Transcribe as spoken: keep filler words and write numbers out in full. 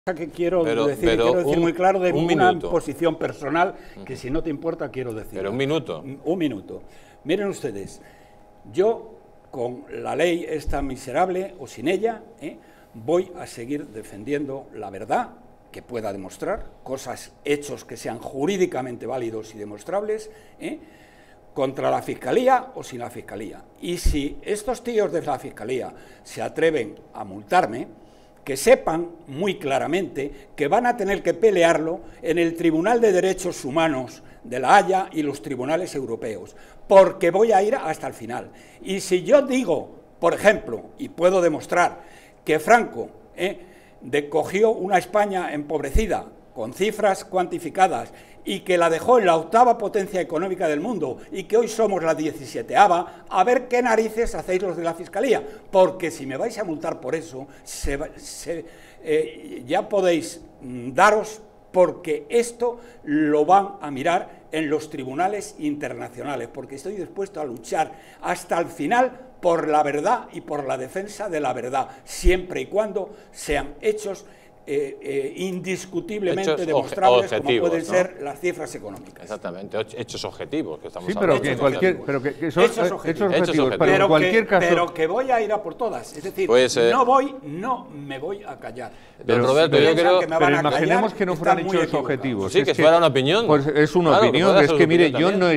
que quiero pero, decir, pero quiero decir un, muy claro de una minuto. posición personal que, si no te importa, quiero decir. Pero un minuto. Un minuto. Miren ustedes, yo con la ley esta miserable o sin ella, ¿eh? voy a seguir defendiendo la verdad que pueda demostrar, cosas, hechos que sean jurídicamente válidos y demostrables, ¿eh? contra la Fiscalía o sin la Fiscalía. Y si estos tíos de la Fiscalía se atreven a multarme, que sepan muy claramente que van a tener que pelearlo en el Tribunal de Derechos Humanos de La Haya y los tribunales europeos, porque voy a ir hasta el final. Y si yo digo, por ejemplo, y puedo demostrar que Franco eh, cogió una España empobrecida, con cifras cuantificadas, y que la dejó en la octava potencia económica del mundo, y que hoy somos la diecisieteava, a ver qué narices hacéis los de la Fiscalía, porque si me vais a multar por eso, se, se, eh, ya podéis mm, daros, porque esto lo van a mirar en los tribunales internacionales, porque estoy dispuesto a luchar hasta el final por la verdad y por la defensa de la verdad, siempre y cuando sean hechos Eh, eh, indiscutiblemente hechos demostrables, como pueden ¿no? ser las cifras económicas. Exactamente, hechos objetivos que estamos sí, pero hablando. que cualquier, pero que, que son hechos objetivos, hechos objetivos, hechos objetivos. pero en Pero cualquier que, caso. pero que voy a ir a por todas, es decir, Pues, eh, no voy, no me voy a callar. Don Roberto, si yo piensan creo, que me pero van a imaginemos callar, que no están fueran muy hechos equivocados. objetivos. Sí, es que fuera una opinión. Pues es una Claro, que opinión, pueda es ser que una mire, opinión yo también. no